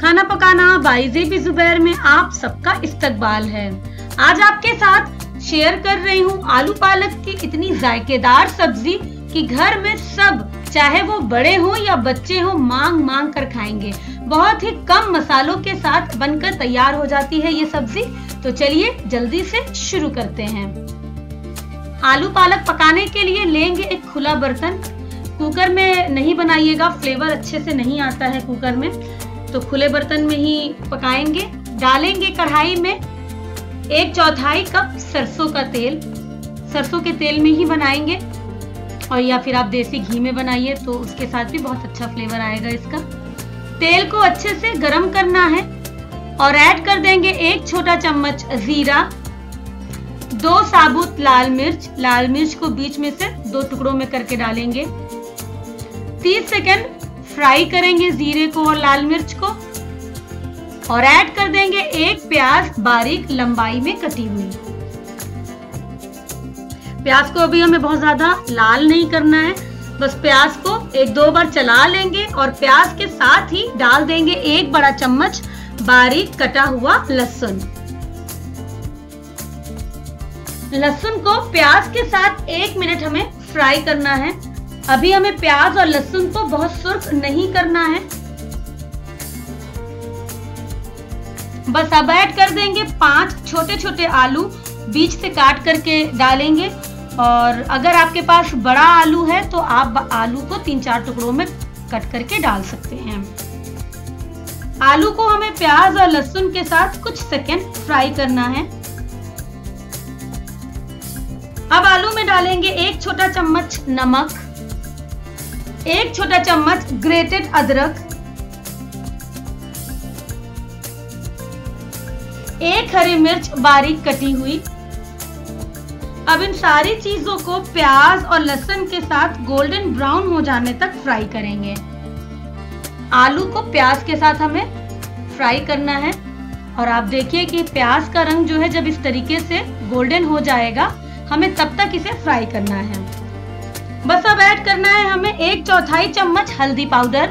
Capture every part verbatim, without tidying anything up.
खाना पकाना बाय ज़ेबी ज़ुबैर में आप सबका इस्तकबाल है। आज आपके साथ शेयर कर रही हूँ आलू पालक की इतनी जायकेदार सब्जी कि घर में सब, चाहे वो बड़े हो या बच्चे हो, मांग मांग कर खाएंगे। बहुत ही कम मसालों के साथ बनकर तैयार हो जाती है ये सब्जी। तो चलिए जल्दी से शुरू करते हैं। आलू पालक पकाने के लिए लेंगे एक खुला बर्तन। कुकर में नहीं बनाइएगा, फ्लेवर अच्छे से नहीं आता है कुकर में, तो खुले बर्तन में ही पकाएंगे। डालेंगे कढ़ाई में एक चौथाई कप सरसों का तेल। सरसों के तेल में ही बनाएंगे, और या फिर आप देसी घी में बनाइए तो उसके साथ भी बहुत अच्छा फ्लेवर आएगा इसका। तेल को अच्छे से गरम करना है और ऐड कर देंगे एक छोटा चम्मच जीरा, दो साबुत लाल मिर्च। लाल मिर्च को बीच में से दो टुकड़ों में करके डालेंगे। तीस सेकंड फ्राई करेंगे जीरे को और लाल मिर्च को, और ऐड कर देंगे एक प्याज बारीक लंबाई में कटी हुई। प्याज को अभी हमें बहुत ज्यादा लाल नहीं करना है, बस प्याज को एक दो बार चला लेंगे और प्याज के साथ ही डाल देंगे एक बड़ा चम्मच बारीक कटा हुआ लहसुन। लहसुन को प्याज के साथ एक मिनट हमें फ्राई करना है। अभी हमें प्याज और लहसुन को बहुत सुर्ख नहीं करना है। बस अब ऐड कर देंगे पांच छोटे छोटे आलू, बीच से काट करके डालेंगे। और अगर आपके पास बड़ा आलू है तो आप आलू को तीन चार टुकड़ों में कट करके डाल सकते हैं। आलू को हमें प्याज और लहसुन के साथ कुछ सेकंड फ्राई करना है। अब आलू में डालेंगे एक छोटा चम्मच नमक, एक छोटा चम्मच ग्रेटेड अदरक, एक हरी मिर्च बारीक कटी हुई। अब इन सारी चीजों को प्याज और लहसुन के साथ गोल्डन ब्राउन हो जाने तक फ्राई करेंगे। आलू को प्याज के साथ हमें फ्राई करना है, और आप देखिए कि प्याज का रंग जो है जब इस तरीके से गोल्डन हो जाएगा, हमें तब तक इसे फ्राई करना है। बस अब ऐड करना है हमें एक चौथाई चम्मच हल्दी पाउडर,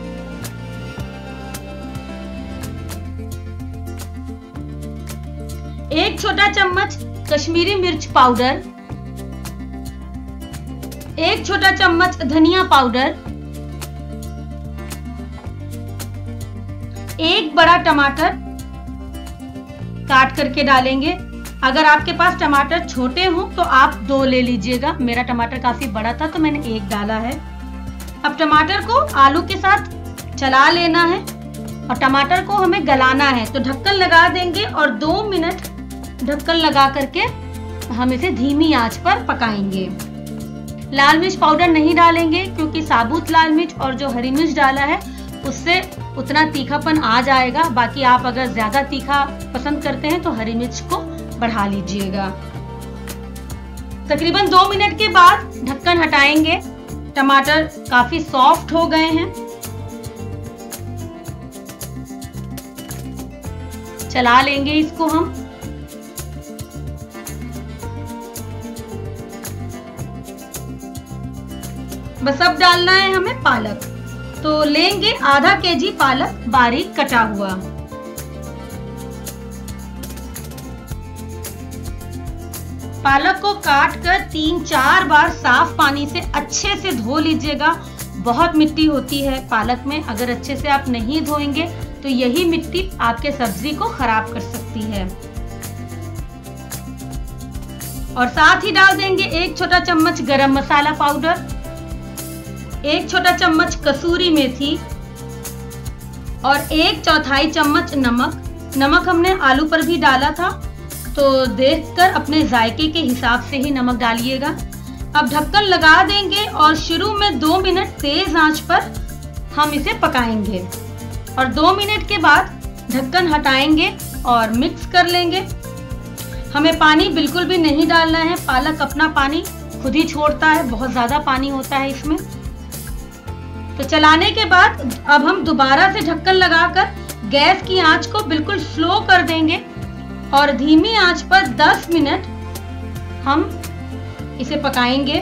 एक छोटा चम्मच कश्मीरी मिर्च पाउडर, एक छोटा चम्मच धनिया पाउडर, एक बड़ा टमाटर काट करके डालेंगे। अगर आपके पास टमाटर छोटे हो तो आप दो ले लीजिएगा। मेरा टमाटर काफी बड़ा था तो मैंने एक डाला है। अब टमाटर को आलू के साथ चला लेना है और टमाटर को हमें गलाना है, तो ढक्कन लगा देंगे और दो मिनट ढक्कन लगा करके हम इसे धीमी आंच पर पकाएंगे। लाल मिर्च पाउडर नहीं डालेंगे क्योंकि साबुत लाल मिर्च और जो हरी मिर्च डाला है उससे उतना तीखापन आ जाएगा। बाकी आप अगर ज्यादा तीखा पसंद करते हैं तो हरी मिर्च को बढ़ा लीजिएगा। तकरीबन दो मिनट के बाद ढक्कन हटाएंगे। टमाटर काफी सॉफ्ट हो गए हैं। चला लेंगे इसको हम। बस अब डालना है हमें पालक, तो लेंगे आधा केजी पालक बारीक कटा हुआ। पालक को काट कर तीन चार बार साफ पानी से अच्छे से धो लीजिएगा। बहुत मिट्टी होती है पालक में, अगर अच्छे से आप नहीं धोएंगे तो यही मिट्टी आपके सब्जी को खराब कर सकती है। और साथ ही डाल देंगे एक छोटा चम्मच गरम मसाला पाउडर, एक छोटा चम्मच कसूरी मेथी और एक चौथाई चम्मच नमक। नमक हमने आलू पर भी डाला था, तो देखकर अपने जायके के हिसाब से ही नमक डालिएगा। अब ढक्कन लगा देंगे और शुरू में दो मिनट तेज आंच पर हम इसे पकाएंगे, और दो मिनट के बाद ढक्कन हटाएंगे और मिक्स कर लेंगे। हमें पानी बिल्कुल भी नहीं डालना है, पालक अपना पानी खुद ही छोड़ता है, बहुत ज्यादा पानी होता है इसमें। तो चलाने के बाद अब हम दोबारा से ढक्कन लगाकर गैस की आंच को बिल्कुल स्लो कर देंगे और धीमी आंच पर दस मिनट हम इसे पकाएंगे।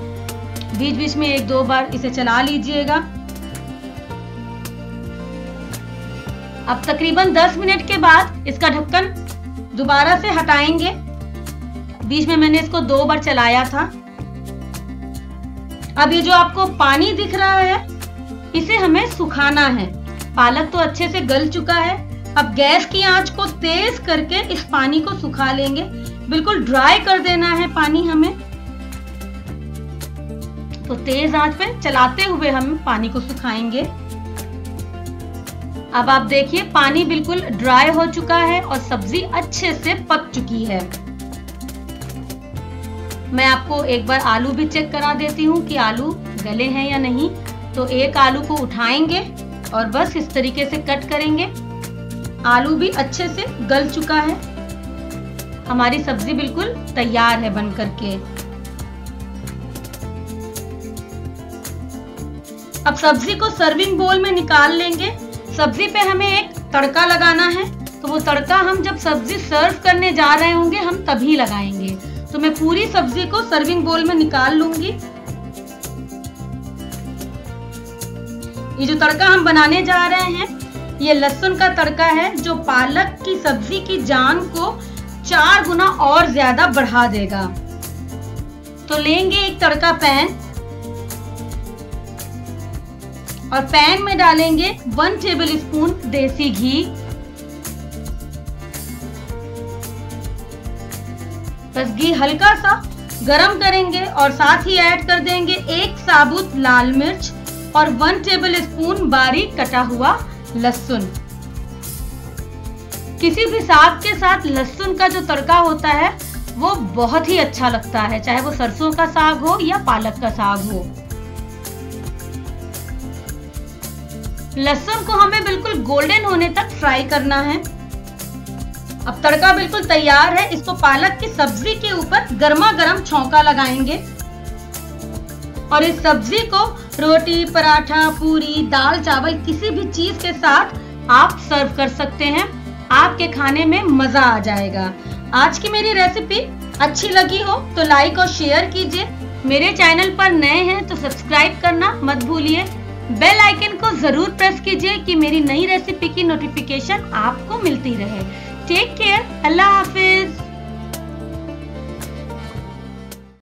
बीच बीच में एक दो बार इसे चला लीजिएगा। अब तकरीबन दस मिनट के बाद इसका ढक्कन दोबारा से हटाएंगे। बीच में मैंने इसको दो बार चलाया था। अब ये जो आपको पानी दिख रहा है इसे हमें सुखाना है। पालक तो अच्छे से गल चुका है। अब गैस की आंच को तेज करके इस पानी को सुखा लेंगे। बिल्कुल ड्राई कर देना है पानी हमें। तो तेज आंच पे चलाते हुए हम पानी को सुखाएंगे। अब आप देखिए पानी बिल्कुल ड्राई हो चुका है और सब्जी अच्छे से पक चुकी है। मैं आपको एक बार आलू भी चेक करा देती हूँ कि आलू गले हैं या नहीं। तो एक आलू को उठाएंगे और बस इस तरीके से कट करेंगे। आलू भी अच्छे से गल चुका है। हमारी सब्जी बिल्कुल तैयार है बन करके। अब सब्जी को सर्विंग बोल में निकाल लेंगे। सब्जी पे हमें एक तड़का लगाना है, तो वो तड़का हम जब सब्जी सर्व करने जा रहे होंगे हम तभी लगाएंगे। तो मैं पूरी सब्जी को सर्विंग बोल में निकाल लूंगी। ये जो तड़का हम बनाने जा रहे हैं ये लहसुन का तड़का है, जो पालक की सब्जी की जान को चार गुना और ज्यादा बढ़ा देगा। तो लेंगे एक तड़का पैन और पैन में डालेंगे वन टेबल स्पून देसी घी। बस घी हल्का सा गरम करेंगे और साथ ही ऐड कर देंगे एक साबुत लाल मिर्च और वन टेबल स्पून बारीक कटा हुआ लहसुन। किसी भी साग के साथ लहसुन का जो तड़का होता है वो बहुत ही अच्छा लगता है, चाहे वो सरसों का साग हो या पालक का साग हो। लहसुन को हमें बिल्कुल गोल्डन होने तक फ्राई करना है। अब तड़का बिल्कुल तैयार है। इसको पालक की सब्जी के ऊपर गर्मा गर्म छौंका लगाएंगे और इस सब्जी को रोटी, पराठा, पूरी, दाल, चावल किसी भी चीज के साथ आप सर्व कर सकते हैं। आपके खाने में मजा आ जाएगा। आज की मेरी रेसिपी अच्छी लगी हो तो लाइक और शेयर कीजिए। मेरे चैनल पर नए हैं तो सब्सक्राइब करना मत भूलिए। बेल आइकन को जरूर प्रेस कीजिए कि मेरी नई रेसिपी की नोटिफिकेशन आपको मिलती रहे। Take care. अल्लाह हाफिज।